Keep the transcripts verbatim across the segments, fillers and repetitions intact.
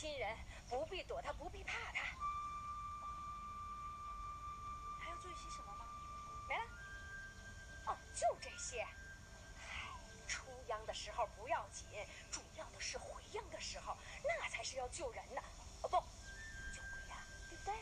亲人，不必躲他，不必怕他。 还要注意些什么吗？ 没了。哦，就这些。嗨，出殃的时候不要紧，主要的是回殃的时候，那才是要救人呢。哦不，救鬼呀、啊，对不对？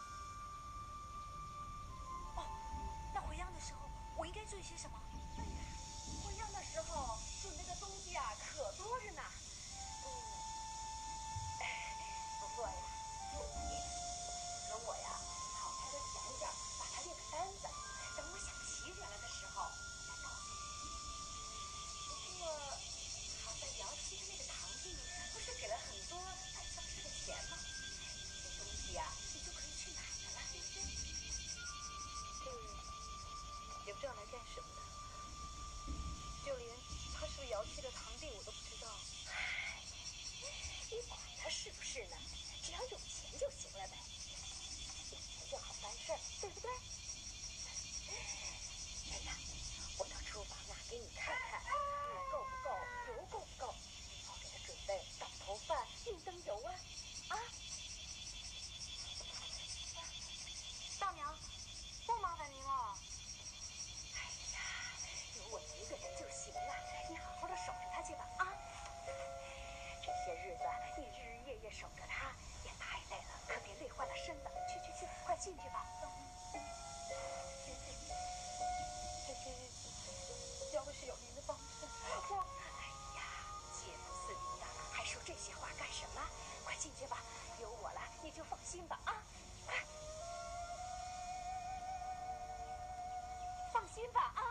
哦，那回殃的时候我应该注意些什么？ 哎呀，回殃的时候准备的东西啊可多着呢。嗯，哎，不过呀，你跟我呀好好的讲讲，把他列个单子，等我想起起来的时候再告诉你。不过，好在姚七的那个堂弟不是给了很多办丧事的钱吗？这些东西呀、啊，你就可以去买的了，对不对？ 嗯，也不知道来干什么的，就连他是不是姚七的堂弟我都不知道。 唉，你管他是不是呢？只要有钱就行了呗。有钱就好办事儿，对不对？真的，我到厨房啊，给你看看米够不够，油够不够。我给他准备倒头饭、命灯油啊啊！ 大娘，不麻烦您了。 哎呀，有我一个人就行了，你好好的守着他去吧啊！这些日子你日日夜夜守着他，也太累了，可别累坏了身子。去去去，快进去吧。 这些日子，要不是有您的帮衬， 我，哎呀，姐夫似你的，还说这些话干什么？快进去吧，有我了，你就放心吧啊！快，放心吧啊！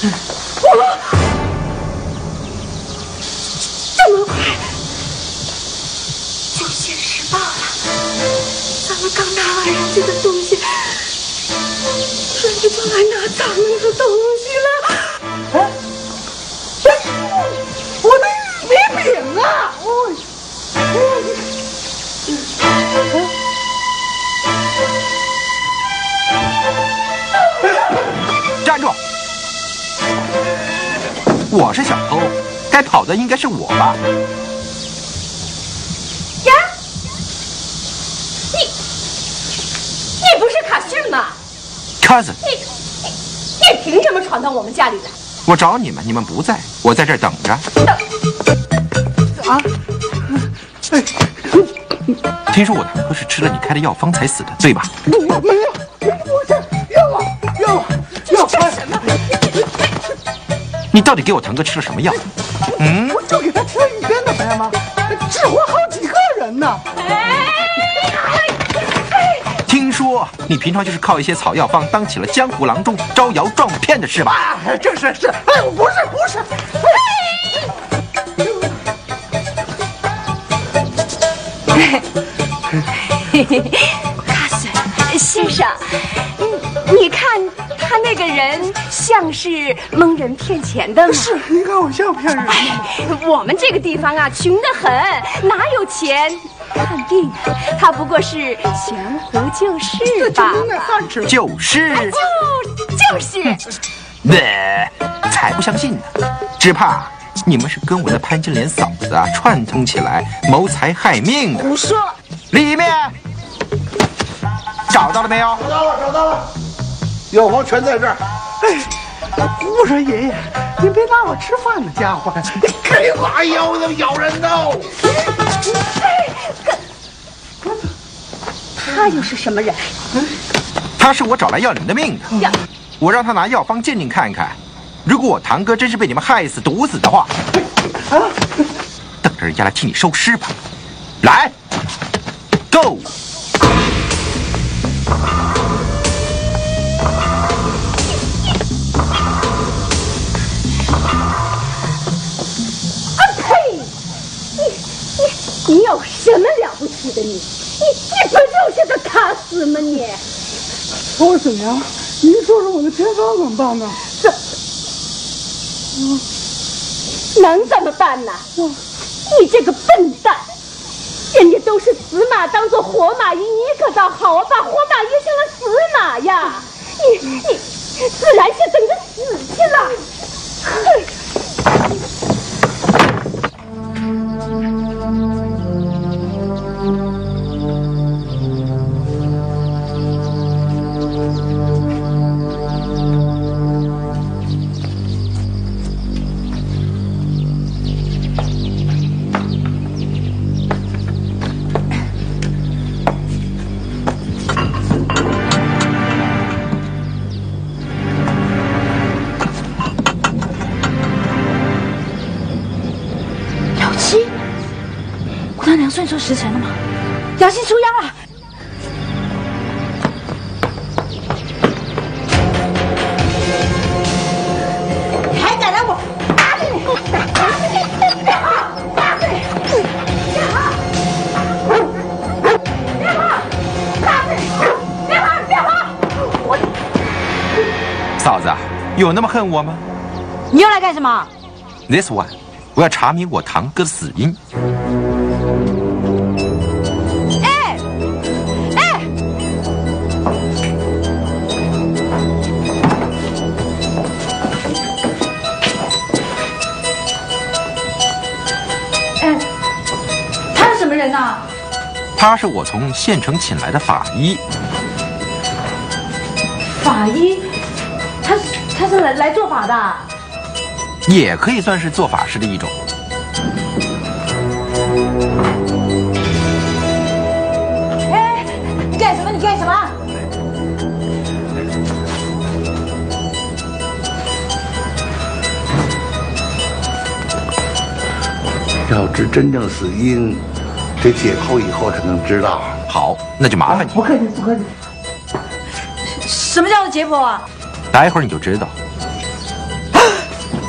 我这么快就现世报了？咱们刚拿完人家的东西，人家就来拿咱们的东西了。哎，我的玉米饼啊！哦， 站住！我是小偷，该跑的应该是我吧？ 呀，你你不是卡逊吗 ？Cousin， 你你你凭什么闯到我们家里来？ 我找你们，你们不在，我在这儿等着。 等啊！ 哎，听说我堂哥是吃了你开的药方才死的，对吧？ 没有，没有，不是药啊，药啊，药这是什么？ 你到底给我堂哥吃了什么药？嗯， 我就给他吃了一天的白吗？治活好几个人呢。 听说你平常就是靠一些草药方当起了江湖郎中，招摇撞骗的是吧？ 啊，这是是，哎，不是不是。 卡森先生，你看他那个人像是蒙人骗钱的吗？ 是，你看我像骗人吗？ 我们这个地方啊，穷得很，哪有钱看病啊？他不过是悬壶救世罢了。 就是， 就就是。 对，才不相信呢，只怕你们是跟我的潘金莲嫂子啊串通起来谋财害命的。 胡说！ 里面找到了没有？ 找到了，找到了，药方全在这儿。哎，我说爷爷，你别拿我吃饭的家伙，你开把腰能咬人的。 他又是什么人？ 他是我找来要你们的命的。 呀， 我让他拿药方鉴定看看，如果我堂哥真是被你们害死、毒死的话，啊，等着人家来替你收尸吧。来 ，Go！ 啊呸！你你你有什么了不起的你？你你不就是个卡死吗你？ 我怎样？您说说我的偏方怎么办呢？ 这，嗯，能怎么办呢？你这个笨蛋！人家都是死马当做活马医，你可倒好啊，把活马医成了死马呀！你你自然是等着死去了。哼！ 那娘算错时辰了吗？姚心出央了！ 你还敢让我打死你！打死你！别跑！打死你！别跑！别跑！打死你！别跑！别跑！我嫂子，有那么恨我吗？ 你又来干什么 ？This one， 我要查明我堂哥的死因。他是我从县城请来的法医。 法医？他他是来来做法的？ 也可以算是做法师的一种。 哎，你干什么？你干什么？ 要知真正死因，得解剖以后才能知道。 好，那就麻烦你。 不客气，不客气。 什么叫做解剖啊？ 待会儿你就知道。 啊！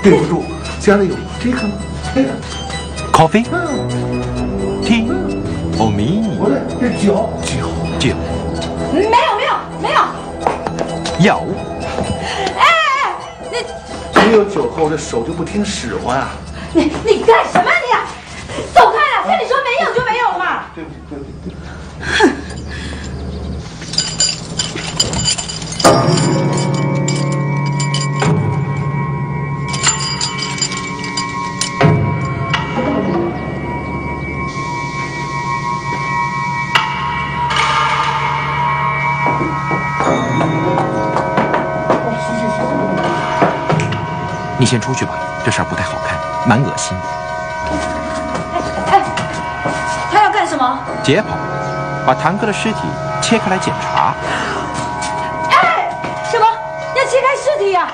对不住，家里有这个吗？这个 coffee 嗯， tea 哦米不对，这酒酒酒没有没有没有， 有。 哎哎哎，你没有酒后这手就不听使唤啊！ 你你干什么你？走开了，跟你说没有就没有了嘛。 对不起对不起对不起。 哼。 你先出去吧，这事儿不太好看，蛮恶心的。 哎，他要干什么？ 解剖，把堂哥的尸体切开来检查。 哎，什么？要切开尸体呀、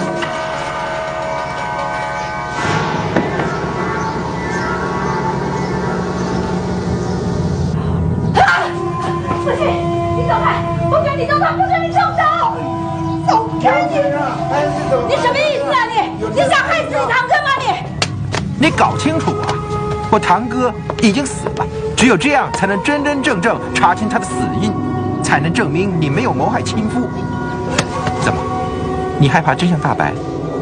啊？不行，你走开！不准你动手！不准你动手！走开你！你什么意思啊你？你想害死你堂哥吗你？ 你搞清楚啊！我堂哥已经死了，只有这样才能真真正正查清他的死因，才能证明你没有谋害亲夫。怎么，你害怕真相大白？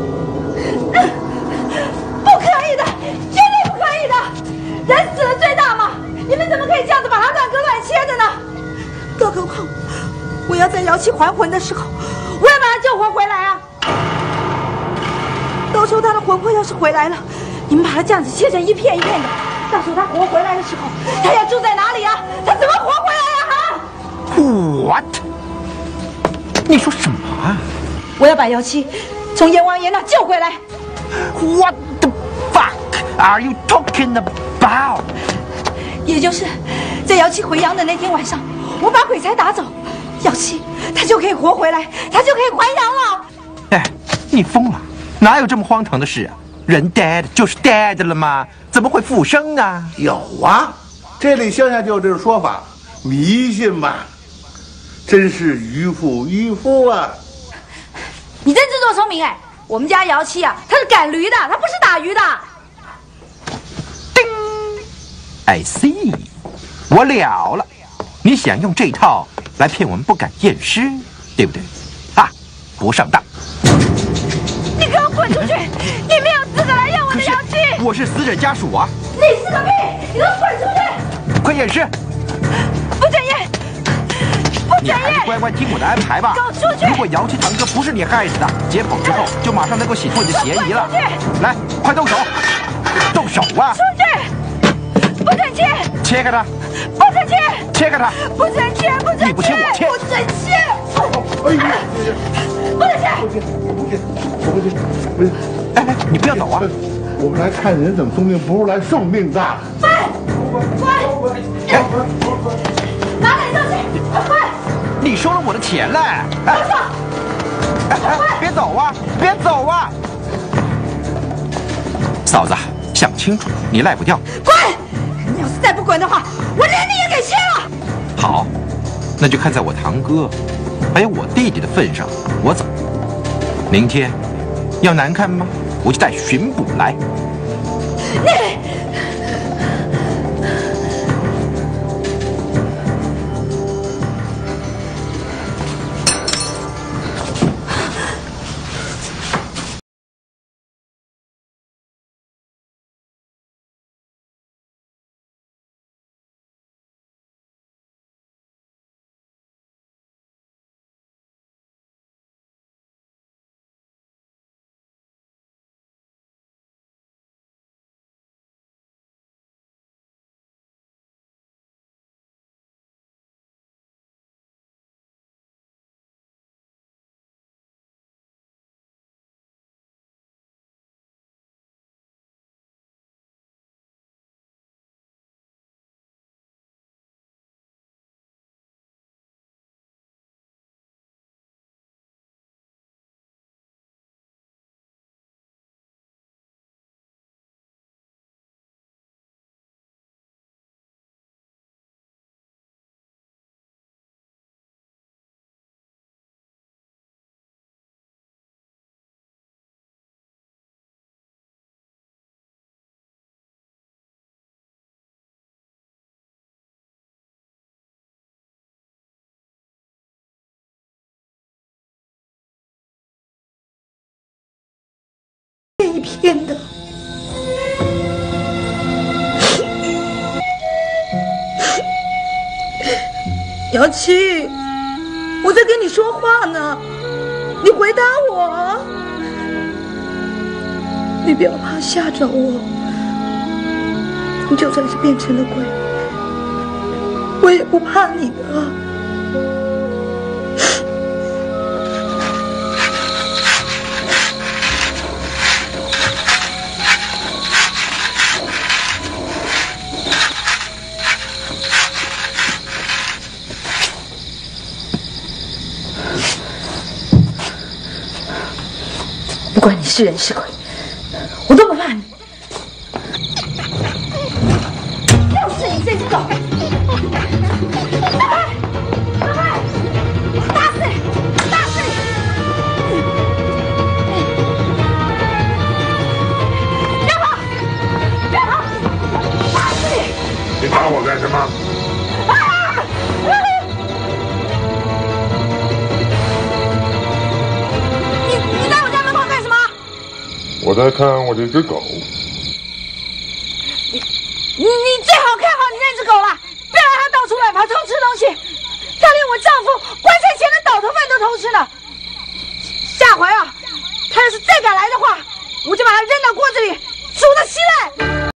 不可以的，绝对不可以的！人死了最大嘛，你们怎么可以这样子把他乱割乱切的呢？更何况，我要在姚七还魂的时候，我要把他救活回来啊！到时候他的魂魄要是回来了，你们把他这样子切成一片一片的，到时候他活回来的时候，他要住在哪里啊？他怎么活回来啊？哈 What？ 你说什么啊我要把姚七从阎王爷那救回来。 ？What the fuck are you talking about？ 也就是在姚七回阳的那天晚上，我把鬼差打走，姚七他就可以活回来，他就可以还阳了。 哎，你疯了？哪有这么荒唐的事啊？人 dead 就是 dead 了吗？怎么会复生呢？ 有啊，这里乡下就有这种说法，迷信吧，真是渔夫渔夫啊！ 你真自作聪明哎！我们家姚七啊，他是赶驴的，他不是打鱼的。 叮 ，I see， 我了了，你想用这套来骗我们不敢验尸，对不对？啊，不上当！ 你给我滚出去！你没有资格来验我的姚七！ 我是死者家属啊！ 你是个屁！你给我滚出去！ 快验尸！ 不准验！不你准验！ 还是乖乖听我的安排吧。 给我出去！ 如果姚七堂哥不是你害死的，解剖之后就马上能够洗脱你的嫌疑了。来，快动手！动手啊！ 出去！不准切！ 切开它！ 不准切！ 切开它！ 不准切！不准切！ 你不切我切不准切！ 哎呀， 不准切！ 不行，我不行，我不行，不行！ 哎哎，你不要走啊！ 我们来看人怎么送命，不是来送命的。 快！快！拿点东西！快！ 你收了我的钱嘞！哎哎哎，别走啊！别走啊！嫂子，想清楚，你赖不掉。 滚！你要是再不滚的话，我连你也给切了！ 好，那就看在我堂哥还有我弟弟的份上，我走。明天要难看吗？我就带巡捕来。 你。 你骗的。姚七，我在跟你说话呢，你回答我。你不要怕吓着我，你就算是变成了鬼，我也不怕你的。不管你是人是鬼，我都不怕你。就是你这只狗！大快，大快，打死你！打死你！别跑！别跑！打死你！ 你打我干什么？ 啊！你你在我家门口干什么？ 我在看我这只狗。 你你最好看好你那只狗了，不要让它到处乱跑偷吃东西。它连我丈夫棺材前的倒头饭都偷吃了。下回啊，它要是再敢来的话，我就把它扔到锅子里煮的稀烂。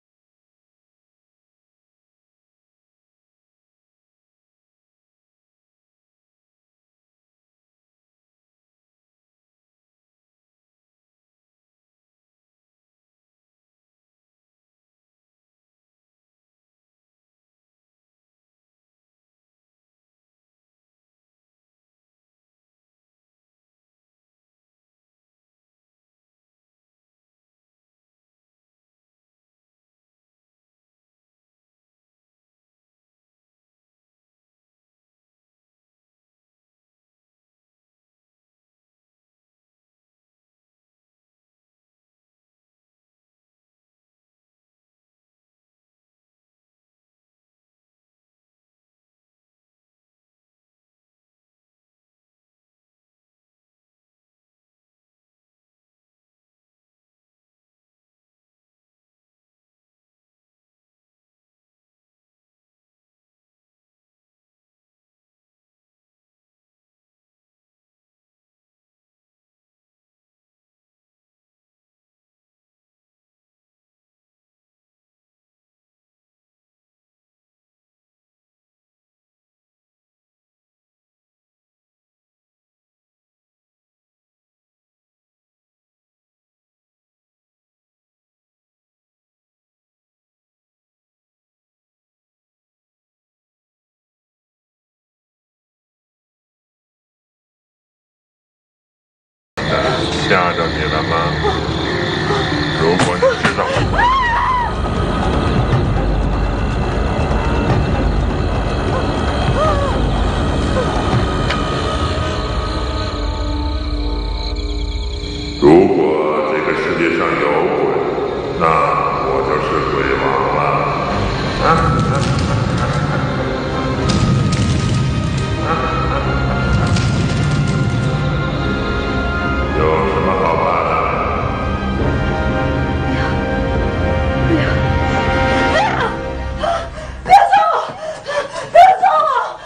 吓着你了吗？如果你知道如果这个世界上有鬼，那我就是鬼王了。啊有什么好怕的？ 不要！不要！不要杀我！不要杀我！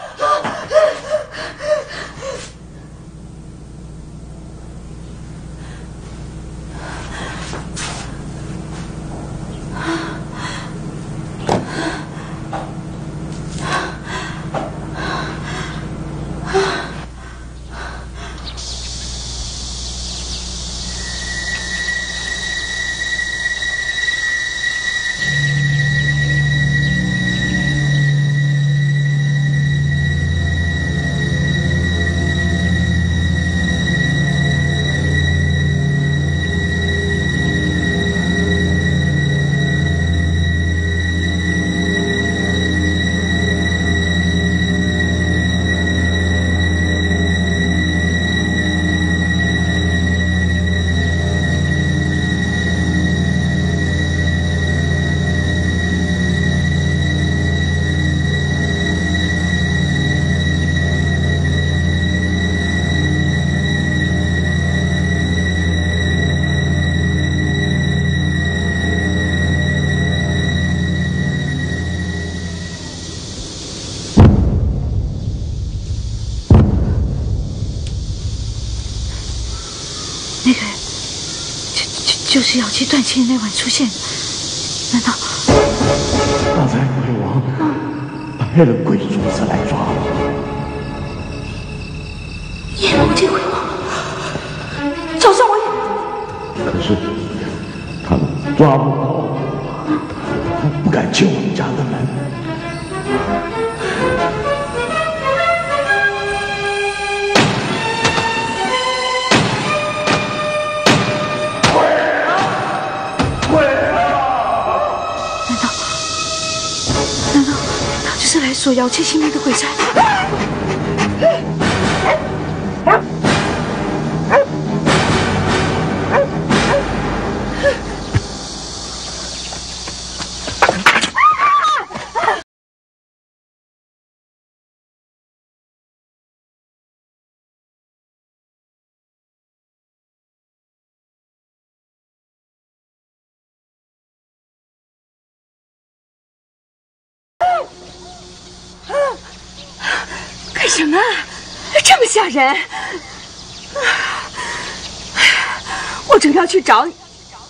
就是妖气断气的那晚出现的，难道？ 刚才鬼王派了鬼主子来抓我。 夜梦见鬼王，找上我也。 可是他们抓不到我，他不敢进我们家的门。 是来索妖气性命的鬼差。干什么？这么吓人！我正要去找你，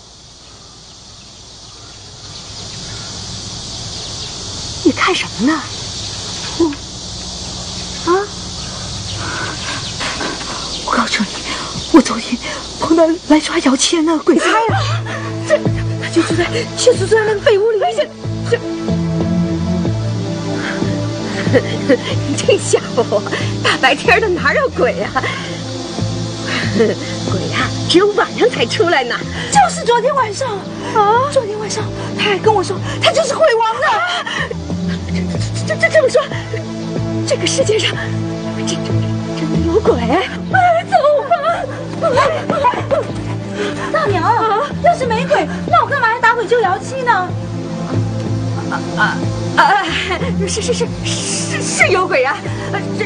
你看什么呢？我啊！我告诉你，我昨天碰到来抓姚谦那个鬼差呀，这他就住在就住在那个被屋里，这这。你真吓唬我！大白天的哪有鬼呀、啊？鬼呀、啊，只有晚上才出来呢。就是昨天晚上啊！昨天晚上他还跟我说，他就是会王的。这这这这么说，这个世界上真真真的有鬼？哎，走吧！大娘啊，要是没鬼，那我干嘛要打鬼救瑶妻呢？啊啊！啊，是是是是是有鬼呀、啊！这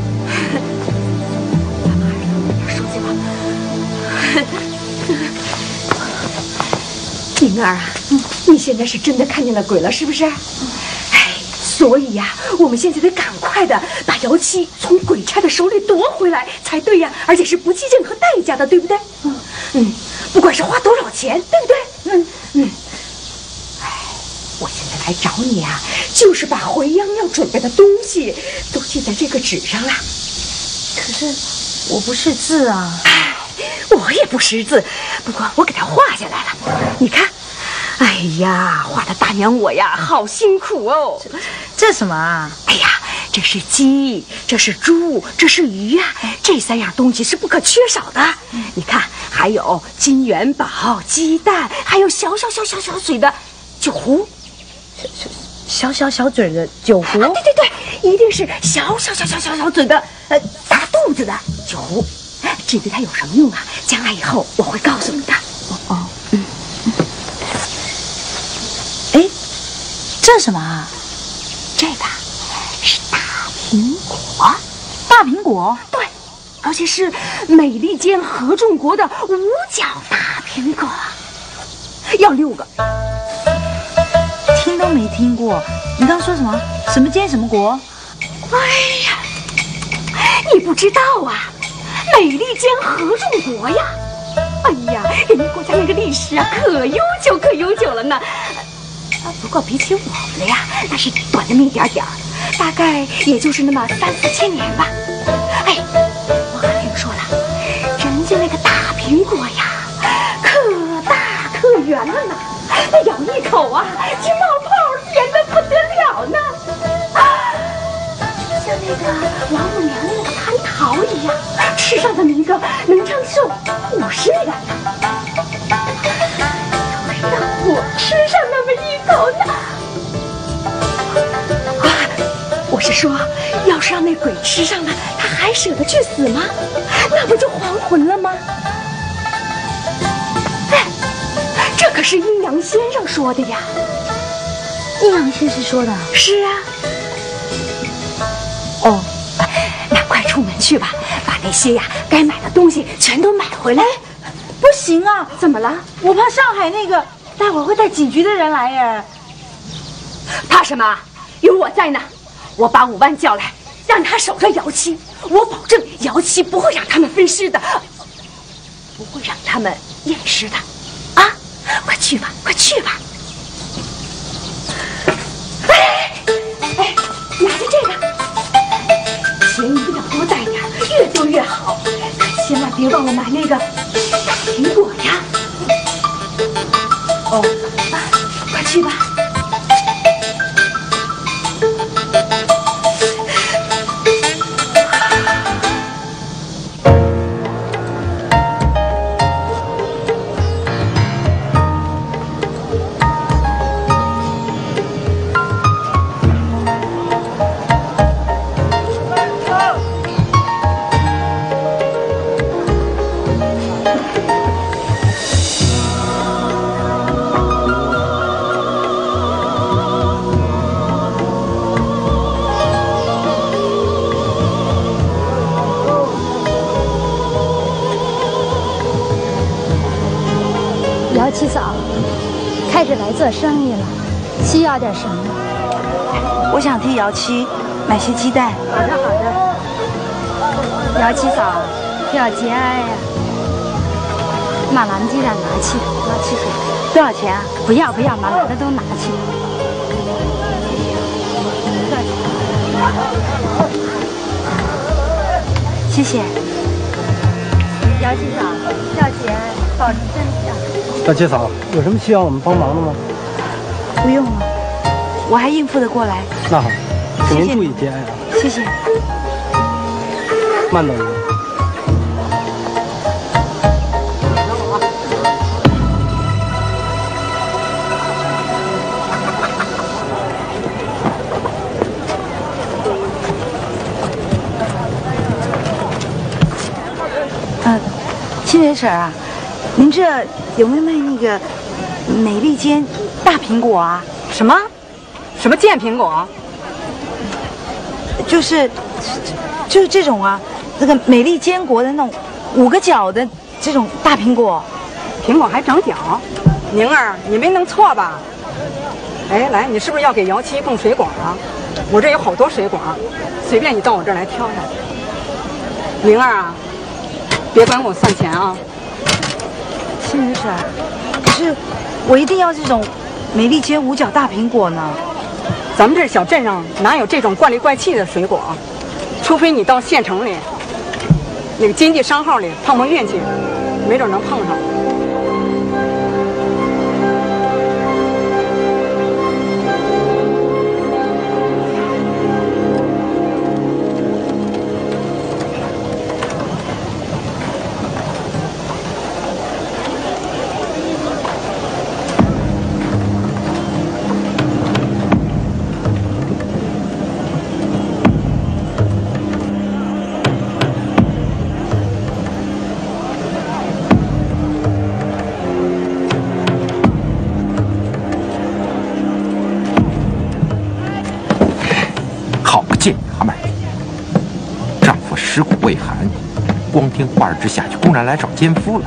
说去吧。宁儿啊，你现在是真的看见了鬼了，是不是？哎，所以呀、啊，我们现在得赶快的把瑶妻从鬼差的手里夺回来才对呀，而且是不计任何代价的，对不对？嗯嗯，不管是花多少钱，对不对？嗯嗯。我现在来找你啊，就是把回央要准备的东西都记在这个纸上了。可是我不识字啊，哎，我也不识字，不过我给它画下来了。你看，哎呀，画的大娘我呀，好辛苦哦。这, 这什么啊？哎呀，这是鸡，这是猪，这是鱼呀、啊，这三样东西是不可缺少的。嗯、你看，还有金元宝、鸡蛋，还有小小小小小嘴的酒壶。小小小嘴的酒壶、啊，对对对，一定是小小小小小小嘴的，呃，大肚子的酒壶。至于它有什么用啊，将来以后我会告诉你的。哦哦，嗯，哎，这是什么啊？这个是大苹果，大苹果，对，而且是美利坚合众国的五角大苹果，要六个。听都没听过，你刚说什么？什么坚什么国？哎呀，你不知道啊？美利坚合众国呀！哎呀，人家国家那个历史啊，可悠久可悠久了呢。啊，不过比起我们的呀，那是短那么一点点儿，大概也就是那么三四千年吧。哎，我可听说了，人家那个大苹果呀，可大可圆了呢。那咬一口啊，就冒泡，甜的不得了呢！啊，就像那个王母娘娘那个蟠桃一样，吃上的那个能长寿五十年。要是让我吃上那么一口呢？啊，我是说，要是让那鬼吃上了，他还舍得去死吗？那不就还魂了吗？这可是阴阳先生说的呀！阴阳先生说的？是啊。哦，那快出门去吧，把那些呀该买的东西全都买回来。不行啊！怎么了？我怕上海那个待会儿会带警局的人来耶。怕什么？有我在呢！我把五万叫来，让他守着瑶妻，我保证瑶妻不会让他们分尸的，不会让他们验尸的，啊！ 去吧，快去吧。哎哎，拿着这个，钱一定要多带点，越多越好。可千万别忘了买那个大苹果呀。哦，啊，快去吧。 姚七嫂开始来做生意了，需要点什么？ 我想替姚七买些鸡蛋。 好的好的。姚七嫂要节哀呀，把咱们鸡蛋拿去，拿去给。 多少钱啊？ 不要不要，把来的都拿去。 谢谢。 姚七嫂要节哀，保重身体啊。 姚七嫂，有什么需要我们帮忙的吗？ 不用了，我还应付得过来。 那好，请您谢谢注意节哀啊。 谢谢。 慢走您。 呃，青莲婶儿啊，您这有没有卖那个美利坚大苹果啊？ 什么？什么贱苹果？ 就是就是这种啊，那个美利坚国的那种五个角的这种大苹果。 苹果还长角？宁儿，你没弄错吧？哎，来，你是不是要给姚七供水果啊？我这有好多水果，随便你到我这儿来挑挑。宁儿啊，别管我算钱啊。 青莲婶儿，可是我一定要这种美利坚五角大苹果呢。 咱们这小镇上哪有这种怪里怪气的水果？除非你到县城里那个经济商号里碰碰运气，没准能碰上。 好个贱娘们儿！丈夫食苦未寒，光天化日之下就公然来找奸夫了。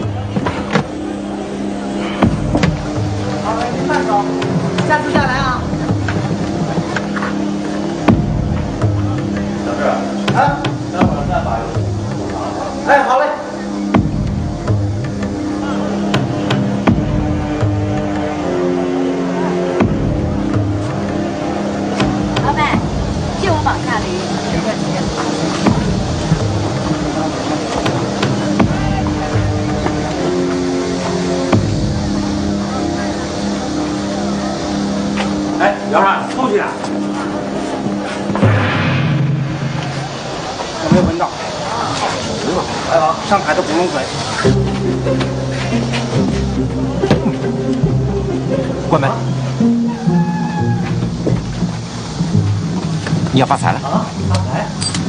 好，您慢走，下次再来啊。 小志，啊，待会儿再把油桶上。哎，好嘞。 老板，借我绑下驴。没问题。 哎，姚川，出去啊！ 有没有闻到？来吧，上海的古龙水。 关门！你要发财了啊，发财！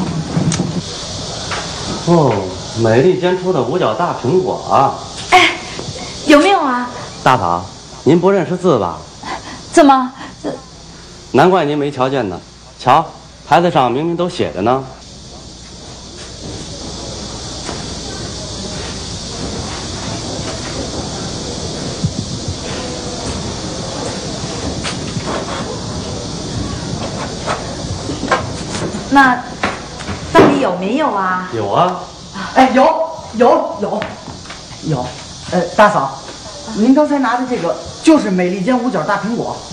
哦，美利坚出的五角大苹果啊！ 哎，有没有啊？ 大嫂，您不认识字吧？ 怎么？ 难怪您没瞧见呢。瞧，牌子上明明都写着呢。 那到底有没有啊？ 有啊。 哎，有有有有，呃，大嫂， 您刚才拿的这个就是美利坚五角大苹果。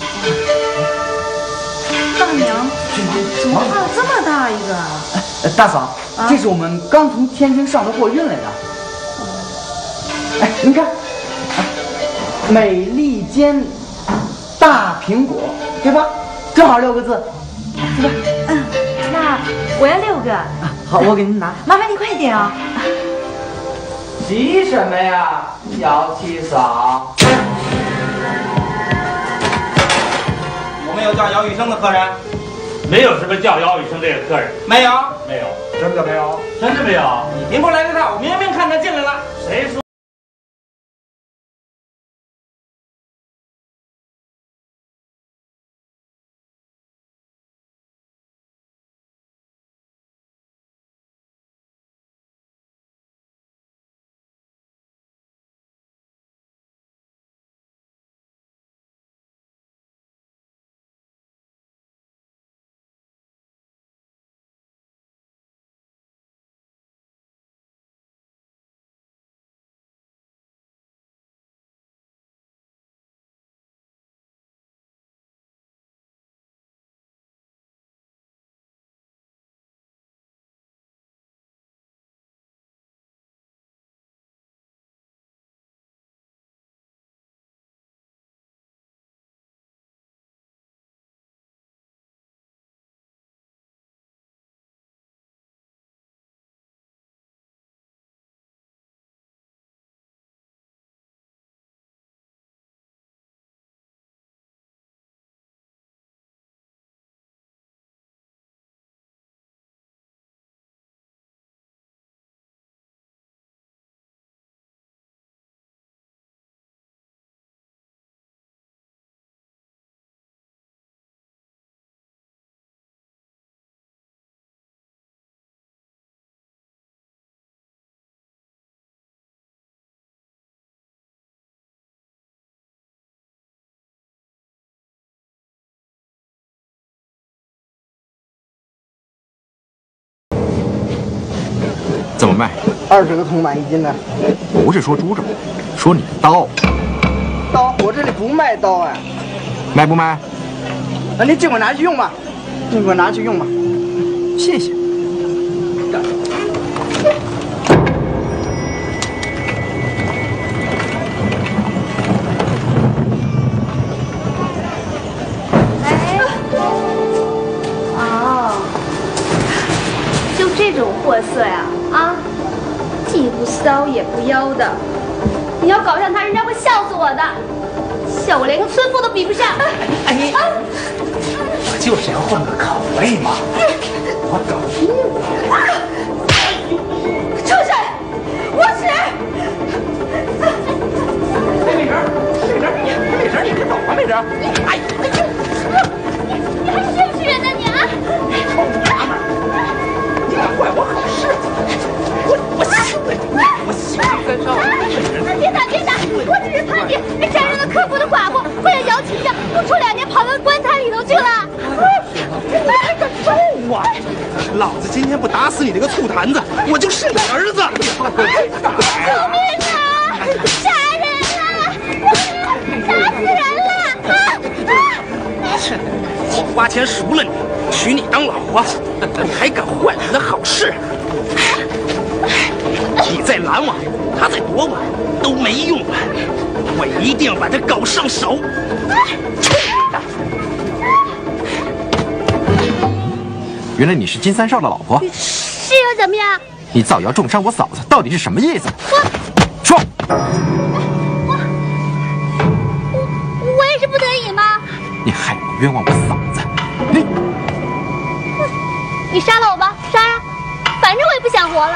大娘，怎么画了这么大一个啊？ 呃、大嫂，啊、这是我们刚从天津上的货运来的。哎，您看，啊、美利坚大苹果，对吧？正好六个字，是吧？ 嗯，那我要六个。 啊、好，我给您拿。 麻烦你快点啊！ 急什么呀，姚七嫂？ 我们有叫姚雨生的客人， 没有什么叫姚雨生这个客人， 没有， 没有， 什么叫没有？ 真的没有。 您不来个看，我明明看他进来了。 谁说？ 怎么卖？ 二十个铜板一斤的。 不是说猪肉，说你的刀。 刀？我这里不卖刀哎。 卖不卖？ 啊，您尽管拿去用吧，尽管拿去用吧。 谢谢。 哎，哦，就这种货色呀，啊，既不骚也不妖的，你要搞上他，人家会笑死我的，笑我连个村妇都比不上。 哎，你，我就是要换个口味嘛，我搞定了。 畜生，无耻！ 美人，美人，美人，你别走啊，美人！哎呀，哎呦， 你还是不是人呢你啊？ 臭娘们儿，你敢坏我好事？我我信了你，我信你干啥？ 别打别打，我只是盘点那沾染了客服的寡妇，为了摇旗下，不出两年跑到棺材里头去了。 你还敢揍我？老子今天不打死你这个醋坛子，我就是你儿子！ 救命啊！杀人了！打死人了！啊啊！ 切！我花钱赎了你，娶你当老婆，你还敢坏我的好事？你再拦我，他再躲我，都没用了。我一定要把他搞上手。 原来你是金三少的老婆， 是又怎么样？ 你造谣重伤我嫂子，到底是什么意思？说。 我我我也是不得已吗？ 你害我冤枉我嫂子，你你杀了我吧，杀呀！反正我也不想活了。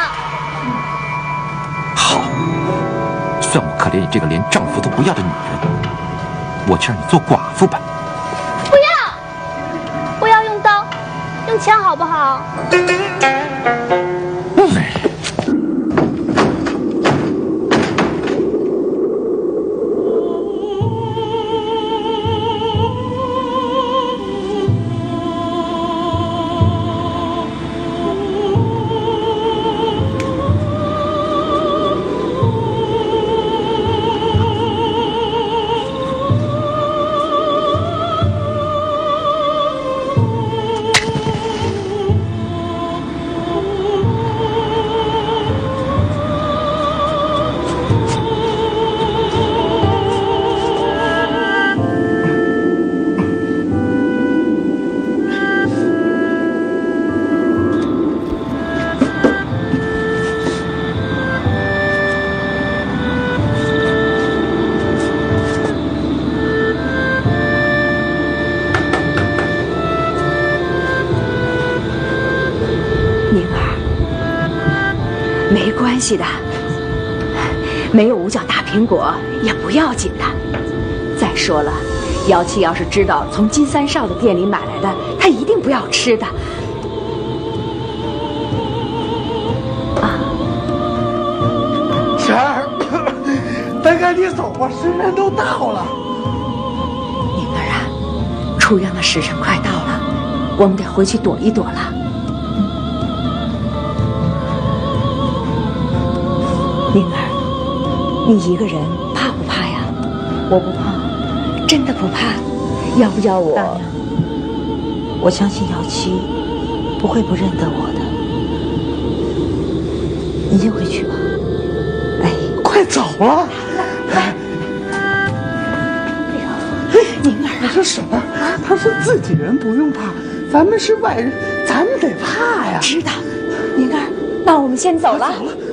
好，算我可怜你这个连丈夫都不要的女人，我就让你做寡妇吧。 不要，我要用刀，用枪好不好？ 没关系的，没有五角大苹果也不要紧的。再说了，姚七要是知道从金三少的店里买来的，他一定不要吃的。啊， 贤儿，咱赶紧走吧，时辰都到了。 宁儿啊，出央的时辰快到了，我们得回去躲一躲了。宁儿，你一个人怕不怕呀？ 我不怕， 真的不怕？要不要我？ 大娘，我相信姚七不会不认得我的。你先回去吧。 哎， 快走了。 哎呦，宁儿啊， 我说婶儿，他是自己人不用怕，咱们是外人，咱们得怕呀。 知道，宁儿，那我们先走了。 走了。